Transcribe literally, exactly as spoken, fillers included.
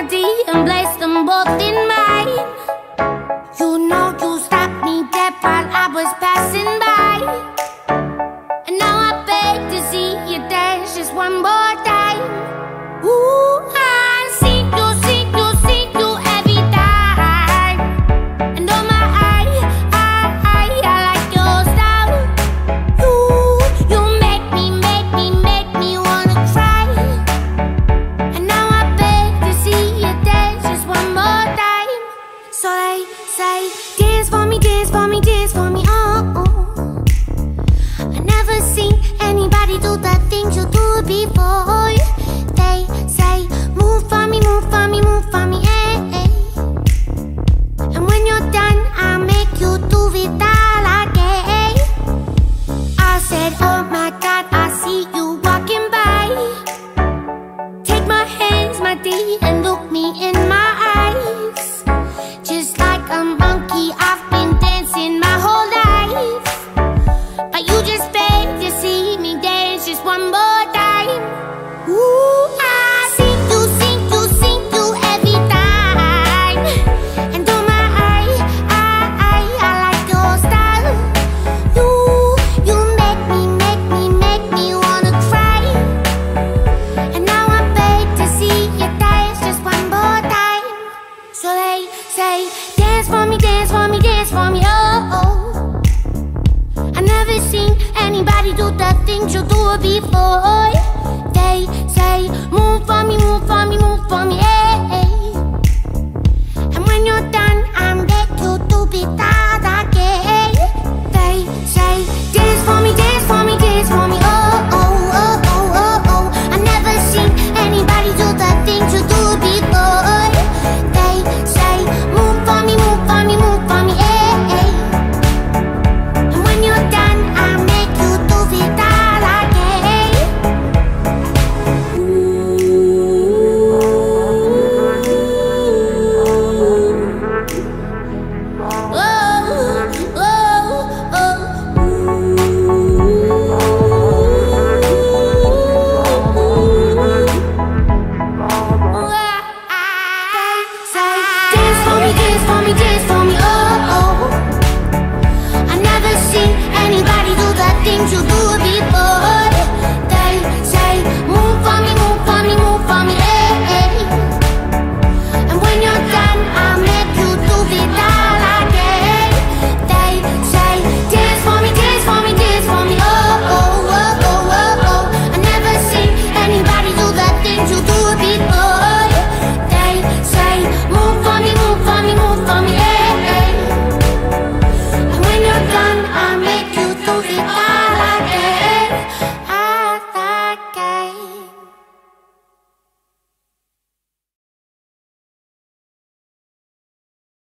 body and place them both in mine. You know you stopped me dead while I was passing by, and now I beg to see you dance just one more time. Ooh, I see you, see you, see you every time. And oh my, I, I, I, I like your style. You, you make me, make me, make me wanna cry. And now I beg to see you dance just one more time. So they say, dance for me, dance for me, dance for me, oh, oh. I never seen anybody do the things you do before. They say, move for me, move for me, move for me, eh, eh. And when you're done, I'll make you do it all again. I said, oh my God, I see you walking by. Take my hands, my D, and look me in my eyes. Just like a monkey, I've been dancing my whole life, but you just beg to see me dance just one more time. Ooh, I see you, see you, see you every time. And oh my, I, I, I, I like your style. You, you make me, make me, make me wanna cry. And now I beg to see you dance just one more time. So they say, dance for me, dance for me, dance for me, oh, oh. I never seen anybody do the things you do before.